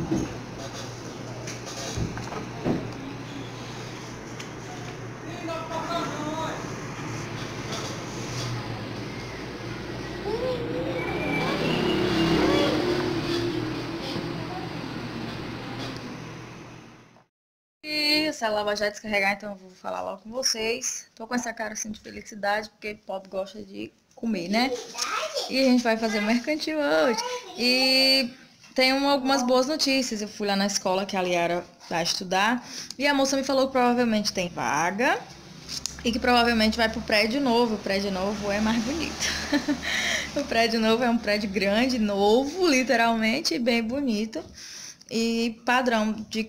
E o celular vai já descarregar, então eu vou falar logo com vocês. Tô com essa cara assim de felicidade, porque pobre gosta de comer, né? E a gente vai fazer o mercantil hoje. E tem algumas boas notícias. Eu fui lá na escola que a Liara vai estudar. E a moça me falou que provavelmente tem vaga. E que provavelmente vai pro prédio novo. O prédio novo é mais bonito. O prédio novo é um prédio grande, novo, literalmente, bem bonito. E padrão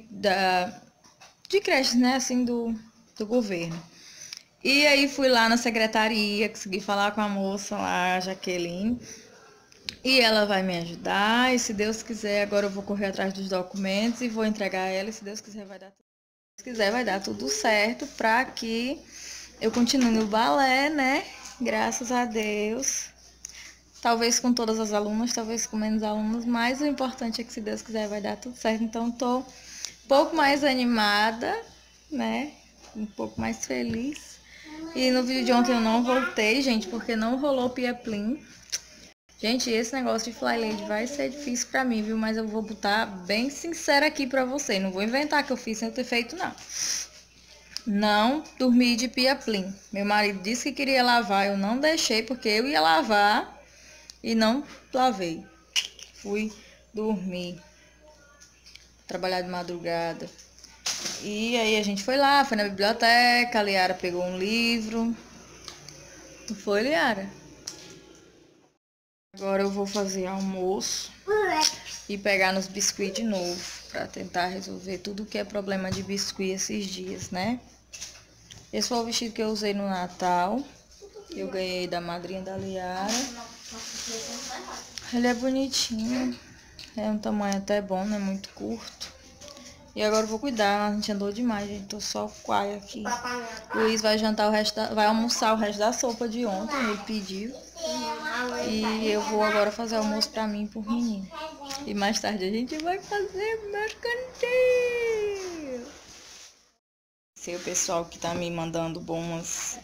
de creches, né, assim, do governo. E aí fui lá na secretaria, consegui falar com a moça lá, a Jaqueline. E ela vai me ajudar, e se Deus quiser, agora eu vou correr atrás dos documentos e vou entregar a ela, e se Deus quiser vai dar tudo certo pra que eu continue no balé, né? Graças a Deus. Talvez com todas as alunas, talvez com menos alunos, mas o importante é que se Deus quiser vai dar tudo certo. Então tô um pouco mais animada, né? Um pouco mais feliz. E no vídeo de ontem eu não voltei, gente, porque não rolou Pia Plim. Gente, esse negócio de Fly Lady vai ser difícil pra mim, viu? Mas eu vou botar bem sincera aqui pra você. Não vou inventar que eu fiz sem eu ter feito, não. Não dormi de Pia Plim. Meu marido disse que queria lavar, eu não deixei porque eu ia lavar e não lavei. Fui dormir, trabalhar de madrugada. E aí a gente foi lá, foi na biblioteca, a Liara pegou um livro. Não foi, Liara? Agora eu vou fazer almoço e pegar nos biscuits de novo, pra tentar resolver tudo que é problema de biscuit esses dias, né? Esse foi o vestido que eu usei no Natal. Eu ganhei da madrinha da Liara. Ele é bonitinho. É um tamanho até bom, não é muito curto. E agora eu vou cuidar, a gente andou demais, gente. Tô só quai aqui. Luiz vai jantar vai almoçar o resto da sopa de ontem, ele pediu. E eu vou agora fazer almoço pra mim e pro menino. E mais tarde a gente vai fazer mercantil. Esse é o pessoal que tá me mandando boas,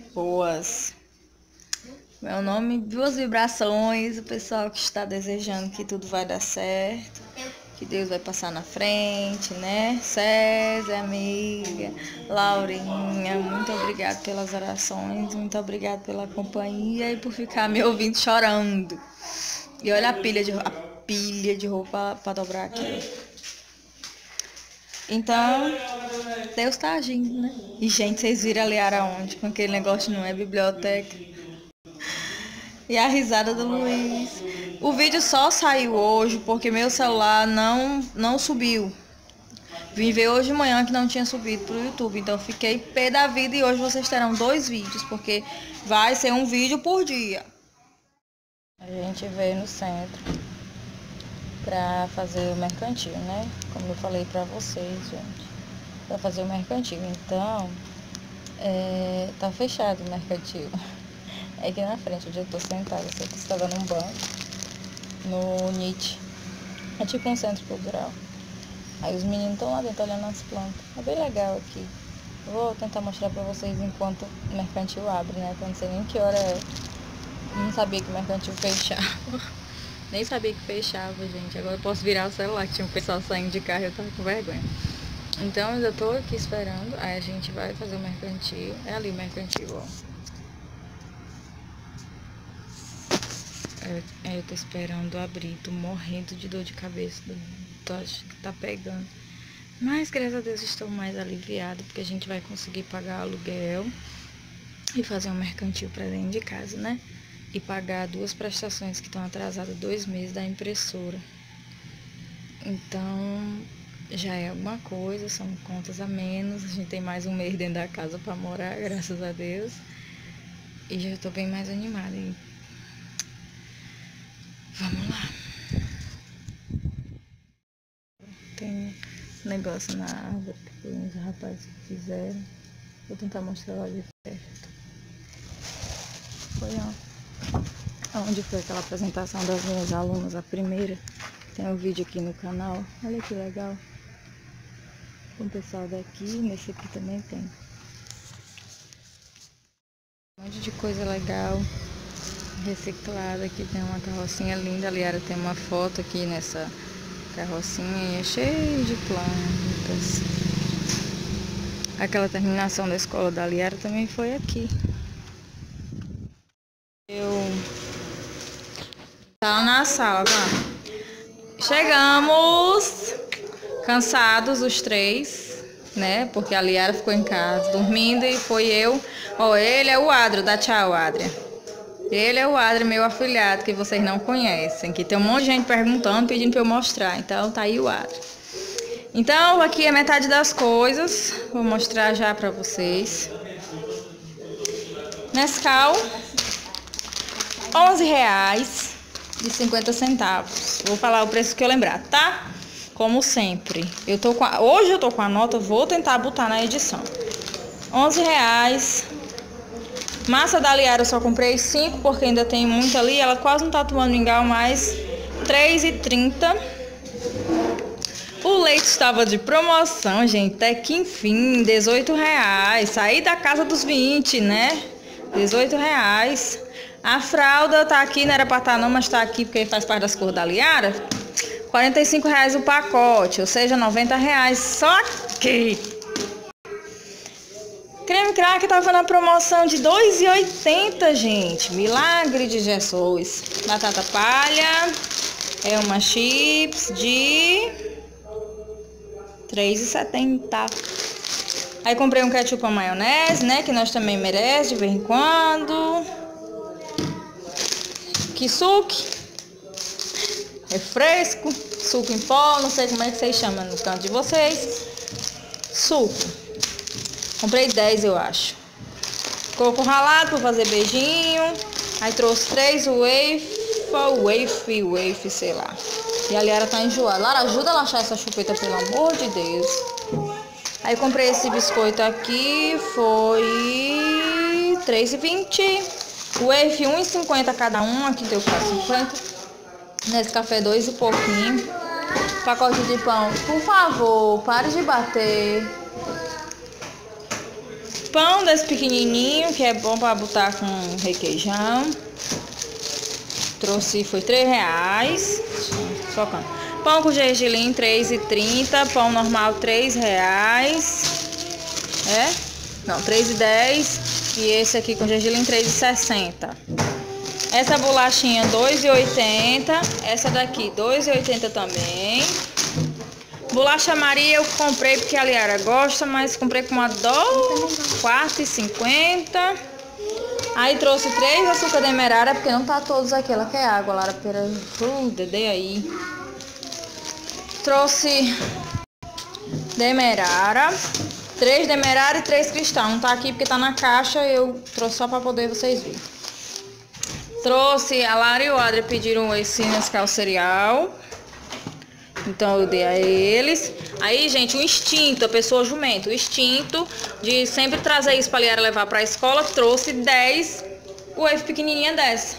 meu nome, boas vibrações. O pessoal que está desejando que tudo vai dar certo, que Deus vai passar na frente, né? César, amiga, Laurinha, muito obrigada pelas orações, muito obrigada pela companhia e por ficar me ouvindo chorando. E olha a pilha de roupa para dobrar aqui. Então, Deus tá agindo, né? E, gente, vocês viram a Liara onde? Com aquele negócio não é biblioteca. E a risada do Luiz. O vídeo só saiu hoje porque meu celular não subiu. Vim ver hoje de manhã que não tinha subido pro YouTube. Então fiquei pé da vida e hoje vocês terão 2 vídeos, porque vai ser um vídeo por dia. A gente veio no centro pra fazer o mercantil, né? Como eu falei pra vocês, gente. Pra fazer o mercantil. Então, tá fechado o mercantil. É aqui na frente, onde eu tô sentada. Eu estava num banco, no Nietzsche. É tipo um centro cultural. Aí os meninos estão lá dentro olhando as plantas. É bem legal aqui. Eu vou tentar mostrar pra vocês enquanto o mercantil abre, né? Eu não sei nem que hora é. Eu não sabia que o mercantil fechava. Nem sabia que fechava, gente. Agora eu posso virar o celular, que tinha um pessoal saindo de carro e eu tava com vergonha. Então eu ainda tô aqui esperando. Aí a gente vai fazer o mercantil. É ali o mercantil, ó. Eu tô esperando abrir, tô morrendo de dor de cabeça, acho que tá pegando. Mas graças a Deus estou mais aliviada, porque a gente vai conseguir pagar aluguel e fazer um mercantil pra dentro de casa, né? E pagar 2 prestações que estão atrasadas 2 meses da impressora. Então já é alguma coisa, são contas a menos. A gente tem mais um mês dentro da casa pra morar, graças a Deus. E já tô bem mais animada. Vamos lá. Tem um negócio na árvore que os rapazes fizeram. Vou tentar mostrar lá de perto. Foi onde foi aquela apresentação das minhas alunas, a primeira. Tem um vídeo aqui no canal. Olha que legal. Com o pessoal daqui, nesse aqui também tem. Um monte de coisa legal. Reciclada. Aqui tem uma carrocinha linda. A Liara tem uma foto aqui nessa carrocinha. É cheia de plantas. Aquela terminação da escola da Liara também foi aqui. Tá na sala, tá? Chegamos cansados os três, né? Porque a Liara ficou em casa dormindo e foi eu. Ó, ele é o Adrio, dá tchau, Adria. Ele é o Adrio, meu afilhado, que vocês não conhecem. Que tem um monte de gente perguntando, pedindo pra eu mostrar. Então tá aí o Adrio. Então aqui é metade das coisas. Vou mostrar já pra vocês. Nescau, R$11,50. Vou falar o preço que eu lembrar, tá? Como sempre. Hoje eu tô com a nota, vou tentar botar na edição. R$11. Massa da Liara eu só comprei 5, porque ainda tem muita ali. Ela quase não tá tomando mingau, mas R$3,30. O leite estava de promoção, gente. Até que enfim, R$18. Saí da casa dos 20, né? R$18. A fralda tá aqui, não era pra estar não, mas tá aqui porque faz parte das cores da Liara. R$45 o pacote, ou seja, R$90 só aqui. Creme crack tava na promoção de R$2,80, gente. Milagre de Jesus. Batata palha é uma chips de R$3,70. Aí comprei um ketchup à maionese, né? Que nós também merecemos de vez em quando. Kisuke. Refresco. Suco em pó. Não sei como é que vocês chamam no canto de vocês. Suco. Comprei 10, eu acho. Coco ralado pra fazer beijinho. Aí trouxe 3 wafe, sei lá. E a Liara tá enjoada. Lara, ajuda ela a achar essa chupeta, pelo amor de Deus. Aí comprei esse biscoito aqui, foi R$3,20. Wafe R$1,50 cada um, aqui deu R$4,50. Nesse café 2 e pouquinho. Pacote de pão, por favor, pare de bater. Pão desse pequenininho, que é bom para botar com requeijão. Trouxe, foi R$3. Socando. Pão com gergelim, R$3,30. Pão normal, R$3. É? Não, R$3,10. E esse aqui com gergelim, R$3,60. Essa bolachinha, R$2,80. Essa daqui, R$2,80 também. Bolacha Maria eu comprei porque a Liara gosta, mas comprei com uma dó, R$4,50. Aí trouxe 3 açúcar demerara, porque não tá todos aqui. Ela quer água, Lara, pera, dedei aí. Trouxe demerara, 3 demerara e 3 cristal. Não tá aqui porque tá na caixa, eu trouxe só pra poder vocês verem. Trouxe, a Lara e o Adria pediram esse Nescau cereal. Então eu dei a eles. Aí, gente, o instinto, a pessoa jumenta, o instinto de sempre trazer isso pra Liara levar pra escola, trouxe 10 wave pequenininha dessa.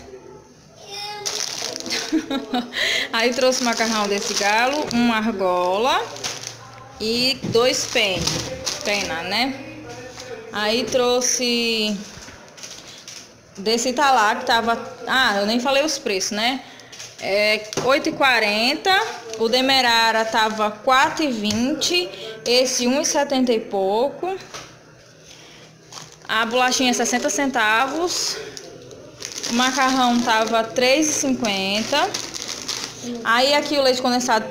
Aí trouxe macarrão desse galo, uma argola e 2 pena, né? Aí trouxe desse Italá que tava... Ah, eu nem falei os preços, né? R$8,40. O demerara tava R$4,20. Esse R$1,70 e pouco. A bolachinha 60 centavos. O macarrão tava R$3,50. Aí aqui o leite condensado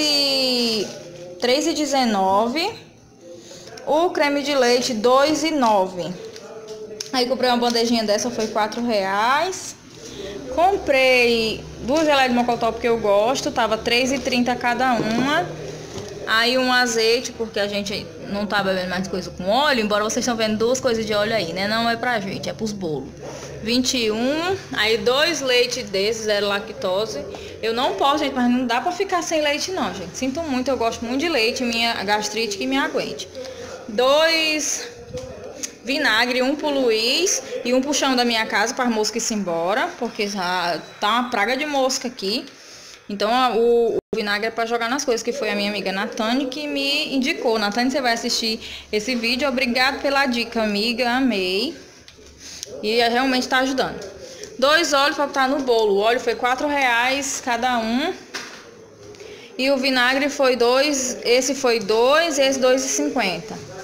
R$3,19. O creme de leite R$2,09. Aí comprei uma bandejinha dessa, foi R$4. Comprei 2 geleias de mocotó porque eu gosto, tava R$3,30 cada uma. Aí um azeite, porque a gente não tá bebendo mais coisa com óleo, embora vocês estão vendo 2 coisas de óleo aí, né? Não é pra gente, é pros bolos. 21, aí 2 leites desses, 0 lactose. Eu não posso, gente, mas não dá pra ficar sem leite não, gente. Sinto muito, eu gosto muito de leite, minha gastrite que me aguente. 2 vinagre, 1 pro Luiz e 1 pro chão da minha casa para as moscas ir embora, porque já tá uma praga de mosca aqui. Então o vinagre é para jogar nas coisas, que foi a minha amiga Natane que me indicou. Natane, você vai assistir esse vídeo. Obrigado pela dica, amiga. Amei. E realmente tá ajudando. 2 óleos para botar no bolo. O óleo foi R$4 cada um. E o vinagre foi 2. Esse foi 2 e esse 2,50.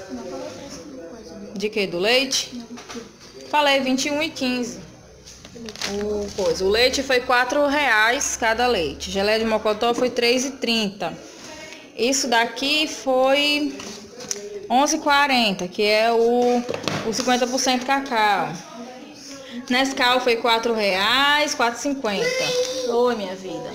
De que? Do leite? Falei 21,15. O leite foi R$4 cada leite. Geleia de mocotó foi R$3,30. Isso daqui foi R$11,40, que é o 50% cacau. Nescau foi R$4, R$4,50. Oi, minha vida.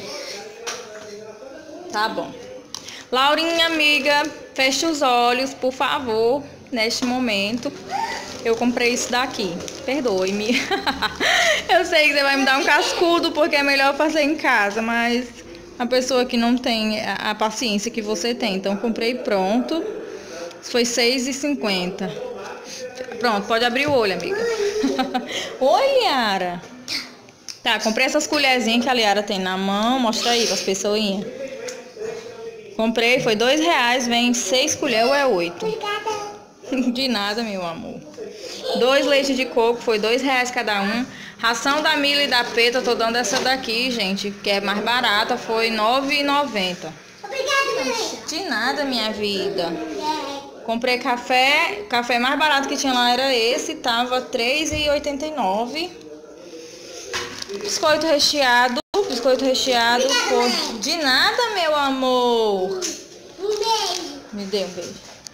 Tá bom. Laurinha, amiga, feche os olhos, por favor, neste momento. Eu comprei isso daqui. Perdoe-me. Eu sei que você vai me dar um cascudo porque é melhor fazer em casa, mas a pessoa que não tem a paciência que você tem. Então, comprei pronto. Foi R$6,50. Pronto, pode abrir o olho, amiga. Oi, Liara. Tá, comprei essas colherzinhas que a Liara tem na mão. Mostra aí para as pessoinhas. Comprei, foi R$2, vem 6 colheres ou é 8? De nada, meu amor. 2 leites de coco, foi R$2 cada um. Ração da Mila e da Peta, eu tô dando essa daqui, gente, que é mais barata, foi R$9,90. Obrigada, mãe. De nada, minha vida. Comprei café, o café mais barato que tinha lá era esse, tava R$3,89. Biscoito recheado foi... De nada, meu amor. Um beijo. Me dê um beijo.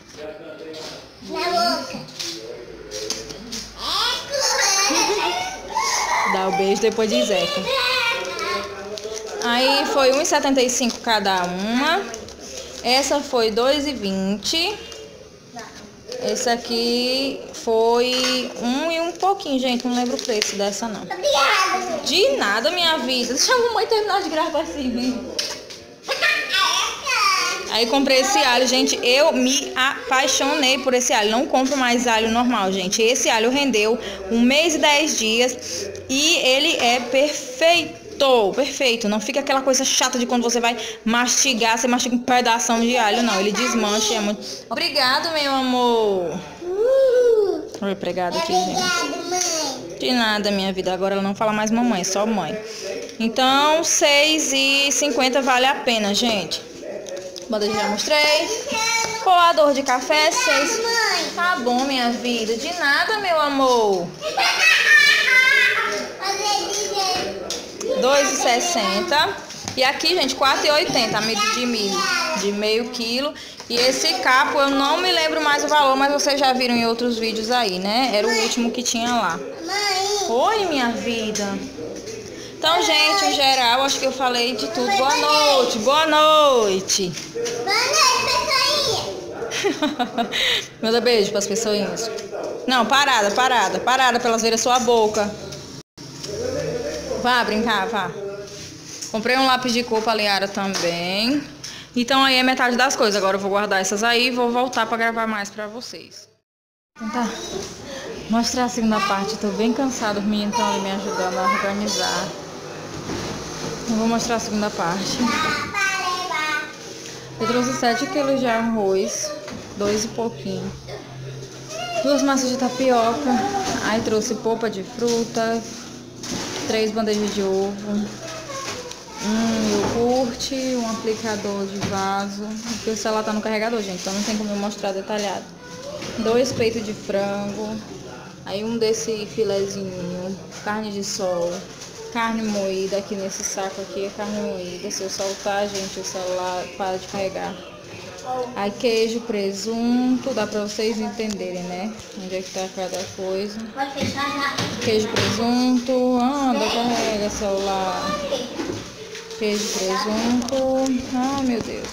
Na boca. Dá o beijo depois de Zeca. Aí foi R$1,75 cada uma. Essa foi R$2,20. Esse aqui foi 1 e um pouquinho, gente. Não lembro o preço dessa, não. Obrigada. De nada, minha vida. Deixa a mamãe terminar de gravar esse vídeo. Aí comprei esse alho, gente. Eu me apaixonei por esse alho. Não compro mais alho normal, gente. Esse alho rendeu 1 mês e 10 dias. E ele é perfeito. Perfeito. Não fica aquela coisa chata de quando você vai mastigar. Você mastiga um pedação de alho, não. Ele desmancha. É muito... Obrigado, meu amor. Olha o pregado aqui, gente. Obrigada, mãe. De nada, minha vida. Agora ela não fala mais mamãe, só mãe. Então, R$6,50 vale a pena, gente. Bandeja já mostrei. Coador de café, 6. Tá bom, minha vida. De nada, meu amor. R$2,60. E aqui, gente, R$4,80 amido de milho, de meio quilo. E esse capo, eu não me lembro mais o valor, mas vocês já viram em outros vídeos aí, né? Era o último que tinha lá. Oi, minha vida. Então, gente, em geral, acho que eu falei de tudo. Boa noite, boa noite. Boa noite, pessoinha. Manda beijo para as pessoinhas. Não, parada para elas verem a sua boca. Vá brincar, vá. Comprei um lápis de cor pra Liara também. Então aí é metade das coisas. Agora eu vou guardar essas aí e vou voltar pra gravar mais pra vocês. Tentar mostrar a segunda parte. Tô bem cansada, os meninos estão ali me ajudando a organizar. Eu vou mostrar a segunda parte. Eu trouxe 7 quilos de arroz, 2 e pouquinho. 2 massas de tapioca. Aí trouxe polpa de fruta, 3 bandejas de ovo, um iogurte, um aplicador de vaso. Porque o celular tá no carregador, gente, então não tem como eu mostrar detalhado. 2 peitos de frango, aí um desse filezinho, carne de sol, carne moída. Aqui nesse saco aqui é carne moída. Se eu soltar, gente, o celular para de carregar. Aí queijo, presunto, dá pra vocês entenderem, né? Onde é que tá cada coisa. Pode fechar já. Queijo, presunto, anda, carrega celular. Queijo, presunto, ai meu Deus.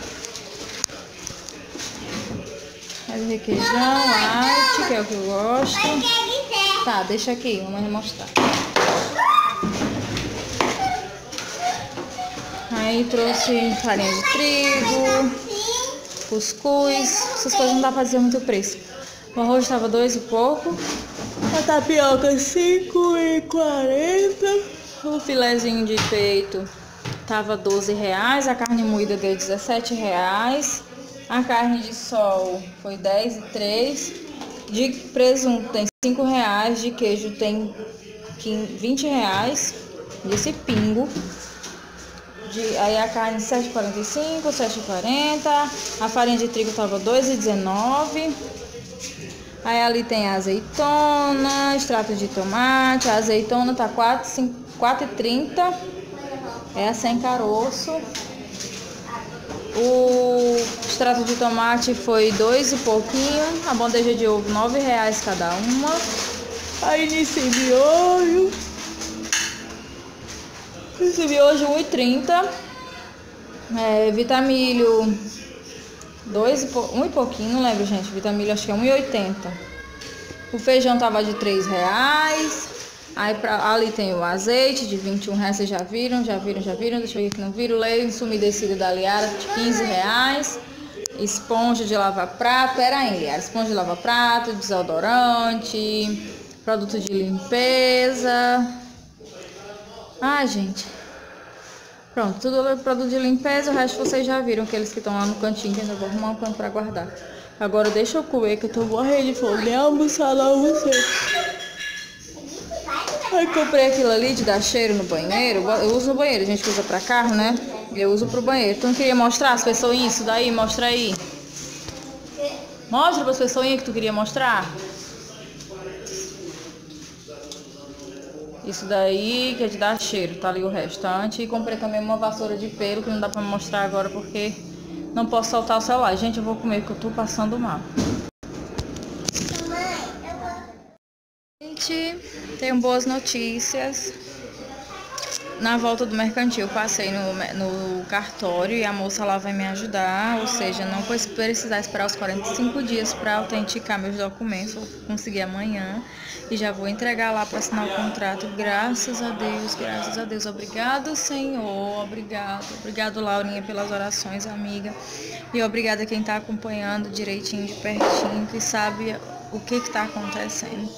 Aí requeijão, light, que é o que eu gosto. Tá, deixa aqui, vamos mostrar. Aí trouxe farinha de trigo, cuscuz, essas coisas não dá pra dizer muito preço. O arroz estava 2 e pouco, a tapioca 5,40, o filezinho de peito tava R$12, a carne moída deu R$17, a carne de sol foi 10,03, de presunto tem R$5, de queijo tem R$20, desse pingo. Aí a carne R$7,45, R$7,40, a farinha de trigo tava R$2,19. Aí ali tem a azeitona, extrato de tomate, a azeitona tá R$4,30, é sem caroço. O extrato de tomate foi R$2 e pouquinho, a bandeja de ovo R$9 cada uma. Aí nesse miojo R$1,30, vitamilho um e pouquinho, não lembro, gente. Vitamilho acho que é R$1,80. O feijão tava de R$3. Aí ali tem o azeite de R$21, vocês já viram? Deixa eu ver que não viram. Lenço umedecido da Liara de R$15. Esponja de lavar prato, esponja de lavar prato, desodorante, produto de limpeza. Ai, gente. Pronto, tudo é produto de limpeza, o resto vocês já viram, aqueles que estão lá no cantinho, que eu ainda vou arrumar um canto pra guardar. Agora deixa eu comer, que eu tô morrendo de fome, nem almoçar, não almocei. Aí comprei aquilo ali de dar cheiro no banheiro, eu uso no banheiro, a gente usa pra carro, né? Eu uso pro banheiro. Tu não queria mostrar as pessoinhas isso daí? Mostra aí. Mostra pras pessoinhas que tu queria mostrar. Isso daí que é de dar cheiro, tá ali o restante. E comprei também uma vassoura de pelo, que não dá pra mostrar agora porque não posso soltar o celular. Gente, eu vou comer porque eu tô passando mal. Gente, tenho boas notícias. Na volta do mercantil, eu passei no cartório e a moça lá vai me ajudar. Ou seja, não vou precisar esperar os 45 dias para autenticar meus documentos. Vou conseguir amanhã e já vou entregar lá para assinar o contrato. Graças a Deus, graças a Deus. Obrigado, Senhor. Obrigado. Obrigado, Laurinha, pelas orações, amiga. E obrigada a quem está acompanhando direitinho, de pertinho, que sabe o que está acontecendo.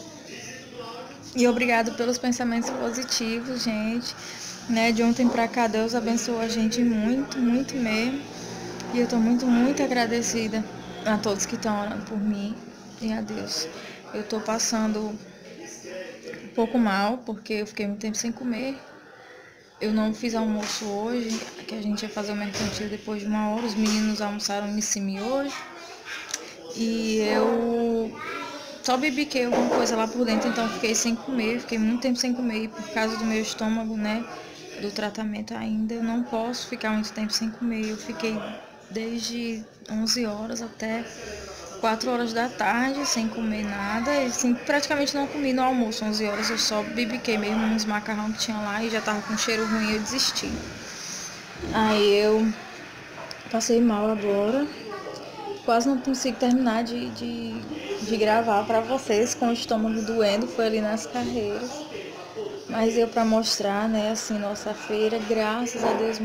E obrigado pelos pensamentos positivos, gente. De ontem pra cá, Deus abençoou a gente muito, muito mesmo. E eu tô muito, muito agradecida a todos que estão orando por mim e a Deus. Eu tô passando um pouco mal, porque eu fiquei muito tempo sem comer. Eu não fiz almoço hoje, que a gente ia fazer o mercantil depois de 1 hora. Os meninos almoçaram em cima hoje. E eu só bibiquei alguma coisa lá por dentro, então fiquei sem comer, fiquei muito tempo sem comer. E por causa do meu estômago, do tratamento ainda, eu não posso ficar muito tempo sem comer. Eu fiquei desde 11 horas até 4 horas da tarde sem comer nada. E assim, praticamente não comi no almoço. 11 horas eu só bibiquei mesmo uns macarrão que tinha lá e já tava com cheiro ruim e eu desisti. Aí eu passei mal agora. Quase não consigo terminar de gravar para vocês com o estômago doendo, foi ali nas carreiras. Mas eu para mostrar, assim, nossa feira, graças a Deus,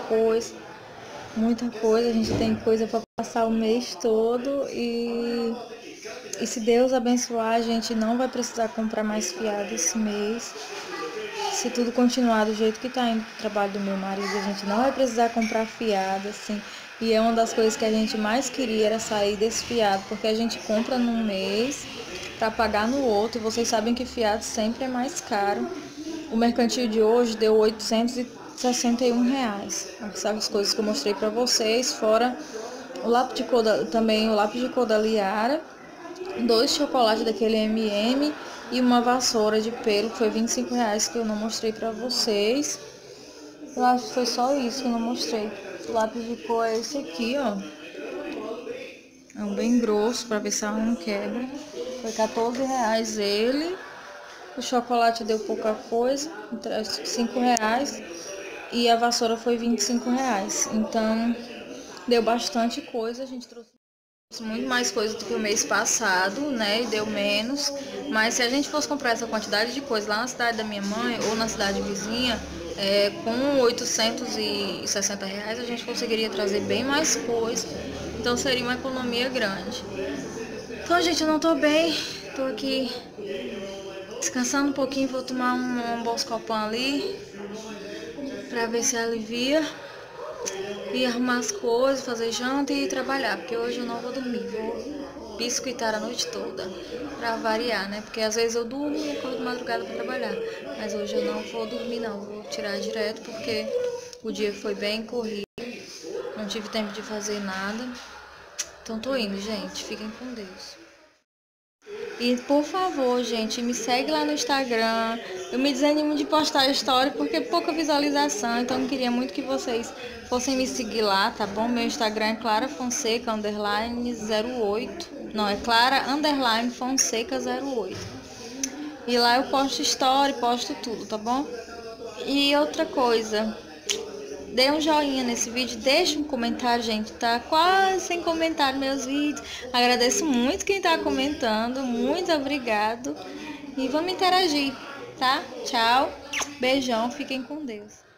muita coisa. A gente tem coisa para passar o mês todo e se Deus abençoar, a gente não vai precisar comprar mais fiado esse mês. Se tudo continuar do jeito que tá indo o trabalho do meu marido, a gente não vai precisar comprar fiado, assim. E é uma das coisas que a gente mais queria, era sair desse fiado, porque a gente compra num mês para pagar no outro. E vocês sabem que fiado sempre é mais caro. O mercantil de hoje deu R$861. Sabe as coisas que eu mostrei para vocês, fora o lápis de cor também o lápis de cor da Liara, 2 chocolates daquele M&M e uma vassoura de pelo, que foi R$25 que eu não mostrei para vocês. Eu acho que foi só isso que eu não mostrei. O lápis de cor é esse aqui, ó. É um bem grosso, pra ver se ela não quebra. Foi R$14 ele. O chocolate deu pouca coisa, R$5. E a vassoura foi R$25. Então, deu bastante coisa. A gente trouxe muito mais coisa do que o mês passado, E deu menos. Mas se a gente fosse comprar essa quantidade de coisa lá na cidade da minha mãe ou na cidade vizinha, com R$860 a gente conseguiria trazer bem mais coisa. Então seria uma economia grande. Então, gente, eu não tô bem. Tô aqui descansando um pouquinho. Vou tomar um Buscopan ali pra ver se alivia. E arrumar as coisas, fazer janta e trabalhar, porque hoje eu não vou dormir, vou biscoitar a noite toda, pra variar, né? Porque às vezes eu durmo e acordo de madrugada pra trabalhar, mas hoje eu não vou dormir não, vou tirar direto, porque o dia foi bem corrido, não tive tempo de fazer nada, então tô indo, gente, fiquem com Deus. E por favor, gente, me segue lá no Instagram. Eu me desanimo de postar história porque é pouca visualização, então eu queria muito que vocês fossem me seguir lá, tá bom? Meu Instagram é Clara Fonseca _08. Não, é Clara _Fonseca 08. E lá eu posto história, posto tudo, tá bom? E outra coisa, dê um joinha nesse vídeo, deixa um comentário, gente, tá quase sem comentário meus vídeos. Agradeço muito quem tá comentando, muito obrigado. E vamos interagir, tá? Tchau, beijão, fiquem com Deus.